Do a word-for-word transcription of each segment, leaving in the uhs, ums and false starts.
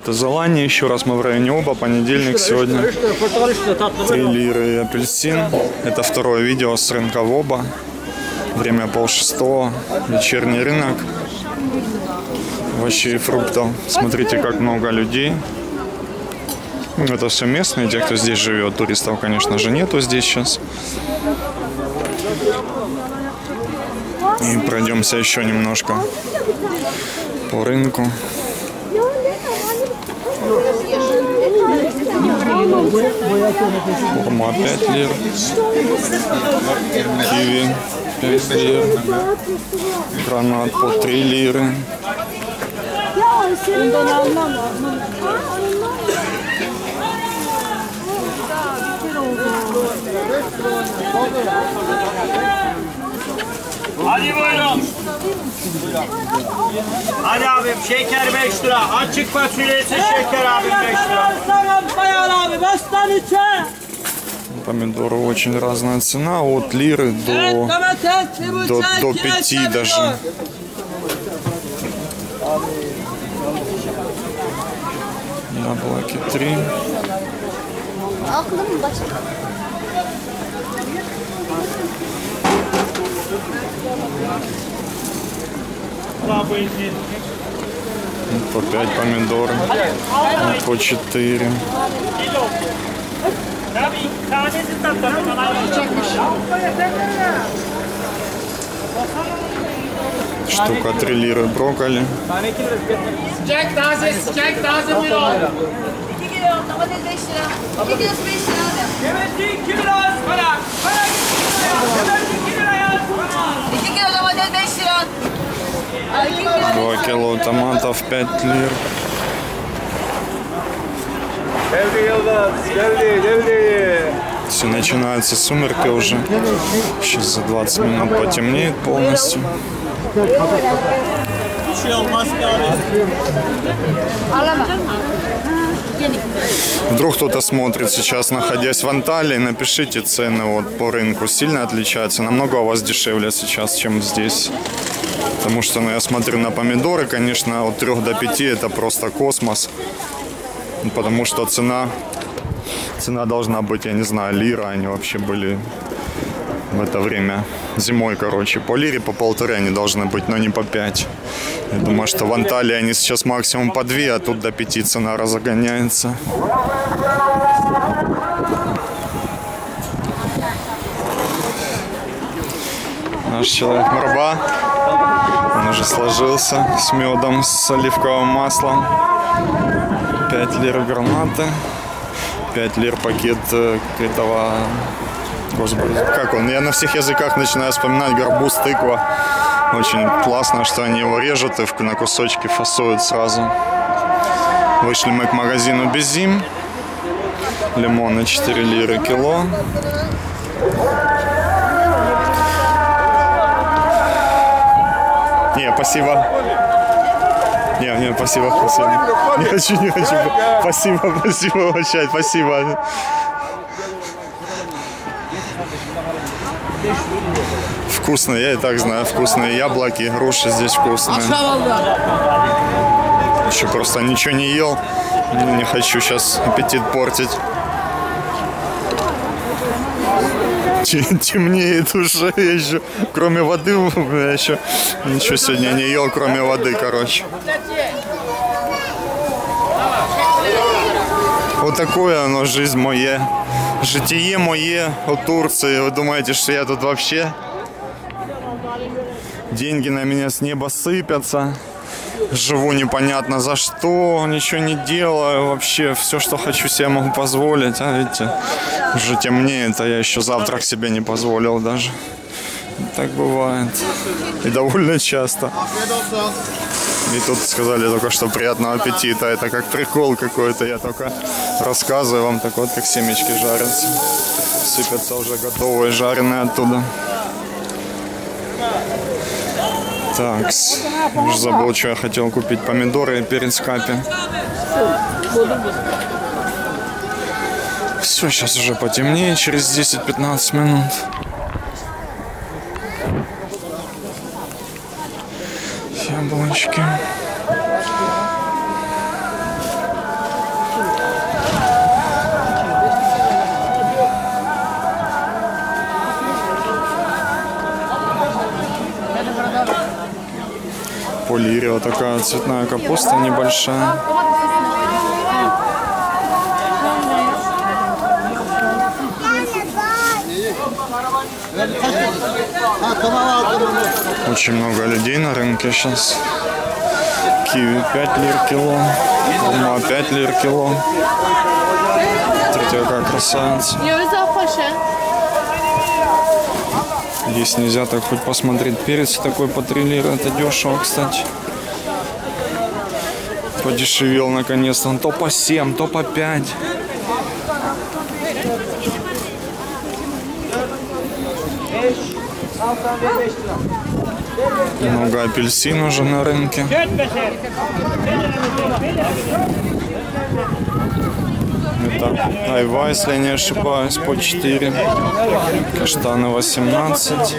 Тазалани, еще раз мы в районе Оба, понедельник сегодня. Три лиры и апельсин. Это второе видео с рынка Оба. Время полшестого, вечерний рынок. Овощей и фруктов. Смотрите, как много людей. Это все местные, те, кто здесь живет. Туристов, конечно же, нету здесь сейчас. И пройдемся еще немножко по рынку. Хурма пять лир. Киви пять лир. Гранат по три лиры. Hadi buyurun. Hadi abim şeker beş lira. Açık fasulyesi şeker abim beş lira. Bayan abi bastan içe. Помидоры очень разная цена, от лиры до, до, до пяти даже. Яблоки три. По пять помидоры, по четыре. Штука три лиры брокколи. Sıcak taze, sıcak taze buyurun. iki kilo domates beş lira. iki kilosu beş lira. Evet iki kilo az para. Para evet iki kilo az para. iki kilo domates beş lira. iki kilo. Два кило томатов, пять лир. Geldi Yıldız, geldi, geldi. Все, начинаются сумерки уже. Сейчас за двадцать минут потемнеет полностью. Вдруг кто-то смотрит сейчас, находясь в Анталии, напишите цены вот по рынку. Сильно отличаются? Намного у вас дешевле сейчас, чем здесь? Потому что, ну, я смотрю на помидоры, конечно, от трёх до пяти это просто космос. Потому что цена, цена должна быть, я не знаю, лира. Они вообще были в это время зимой, короче. По лире, по полторы они должны быть, но не по пять. Я думаю, что в Анталии они сейчас максимум по две, а тут до пяти цена разгоняется. Наш человек Марба, он уже сложился с медом, с оливковым маслом. пять лир гранаты, пять лир пакет этого, господи, как он? Я на всех языках начинаю вспоминать гарбуз, тыква. Очень классно, что они его режут и на кусочки фасуют сразу. Вышли мы к магазину Безим. Лимоны четыре лиры кило. Не, спасибо. Не, не, спасибо, спасибо. Не хочу, не хочу. Спасибо, спасибо, вообще, спасибо. Вкусно, я и так знаю, вкусные яблоки, груши здесь вкусные. Еще просто ничего не ел, не хочу сейчас аппетит портить. Темнеет уже, я еще, кроме воды, я еще ничего сегодня не ел, кроме воды, короче. Вот такое оно, жизнь моя, житие мое от Турции. Вы думаете, что я тут вообще? Деньги на меня с неба сыпятся. Живу непонятно за что, ничего не делаю. Вообще все, что хочу, себе могу позволить. А видите, уже темнеет, а я еще завтрак себе не позволил даже. Так бывает. И довольно часто. И тут сказали только что приятного аппетита. Это как прикол какой-то. Я только рассказываю вам, так вот как семечки жарятся. Сыпятся уже готовые, жареные оттуда. Так, уже забыл, что я хотел купить. Помидоры и перец капи. Все, сейчас уже потемнеет через десять-пятнадцать минут. Яблочки. вот такая цветная капуста небольшая. Очень много людей на рынке сейчас. Киви пять лир кило, лима пять лир кило. Смотрите, какая красавица. Здесь нельзя так хоть посмотреть. Перец такой по три лира. Это дешево, кстати. Подешевел наконец-то. Он то по семь, то по пять. Много апельсин уже на рынке. Это айва, если я не ошибаюсь, по четыре. Каштаны восемнадцать.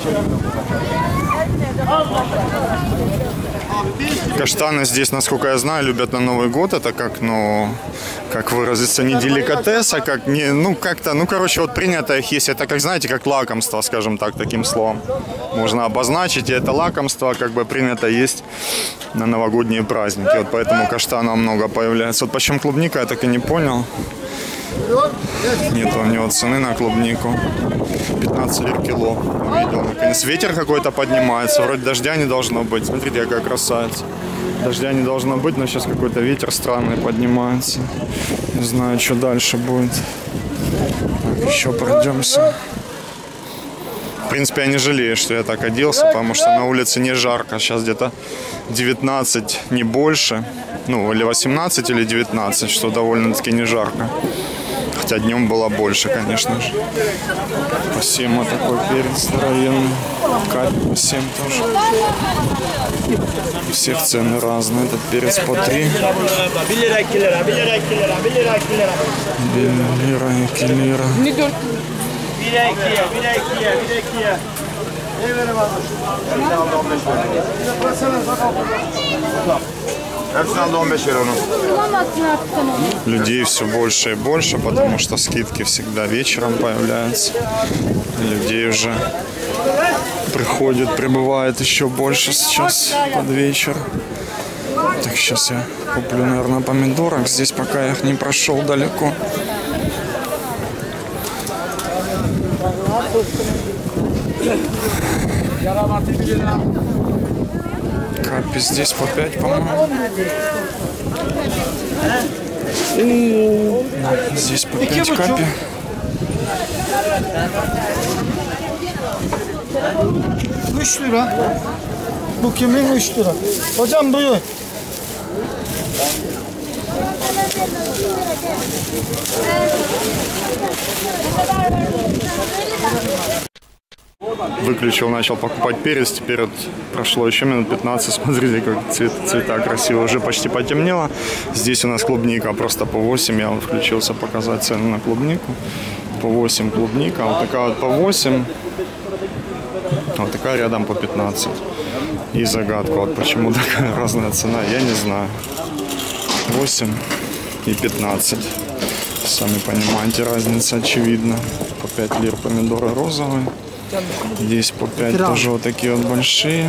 Каштаны здесь, насколько я знаю, любят на Новый год. Это как, ну, как выразиться, не деликатес, а как не, ну, как-то, ну, короче, вот принято их есть. Это, как, знаете, как лакомство, скажем так, таким словом можно обозначить. И это лакомство, как бы, принято есть на новогодние праздники. Вот поэтому каштанов много появляется. Вот почему клубника, я так и не понял. Нет у него цены на клубнику. пятнадцать лир кило. Увидел, наконец. Ветер какой-то поднимается. Вроде дождя не должно быть. Смотрите, какая красавица. Дождя не должно быть, но сейчас какой-то ветер странный поднимается. Не знаю, что дальше будет. Так, еще пройдемся. В принципе, я не жалею, что я так оделся, потому что на улице не жарко. Сейчас где-то девятнадцать, не больше. Ну, или восемнадцать, или девятнадцать, что довольно-таки не жарко. Хотя днем было больше, конечно же. По семь вот такой перец здоровенный. Капь по семь тоже. У всех цены разные. Этот перец по три. Лира и килира. Людей все больше и больше, потому что скидки всегда вечером появляются. Людей уже приходит, прибывает еще больше сейчас под вечер. Так, сейчас я куплю, наверное, помидорок. Здесь пока я их не прошел далеко. Капи здесь по пять, по-моему. Здесь по пять капи. üç lira. Bu kimin üç lira? Hocam buyur. Выключил, начал покупать перец. Теперь вот прошло еще минут пятнадцать. Смотрите, как цвет, цвета красиво. Уже почти потемнело. Здесь у нас клубника просто по восемь. Я вот включился показать цену на клубнику. По восемь клубника. Вот такая вот по восемь. Вот такая рядом по пятнадцать. И загадку, вот почему такая разная цена, я не знаю. восемь и пятнадцать. Сами понимаете, разница очевидна. По пять лир помидоры розовые. Здесь по пять тоже вот такие вот большие.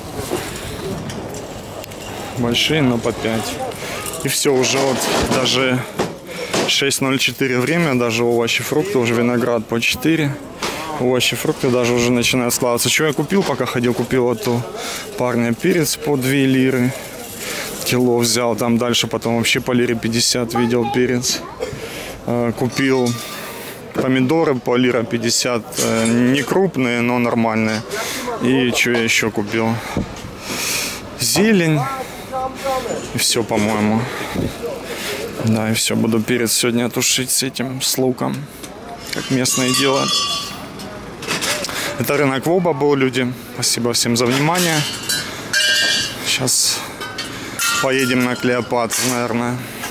Большие, но по пять. И все, уже вот даже шесть ноль четыре время, даже овощи, фрукты, уже виноград по четыре. Овощи, фрукты даже уже начинают складываться. Что я купил, пока ходил, купил эту парня перец по две лиры. Кило взял, там дальше потом вообще по лире пятьдесят видел перец. Купил помидоры по лира пятьдесят, не крупные, но нормальные. И что я еще купил? Зелень. И все, по-моему. Да, и все, буду перец сегодня тушить с этим, с луком, как местные делают. Это рынок Воба был, люди. Спасибо всем за внимание. Сейчас поедем на Клеопатру, наверное.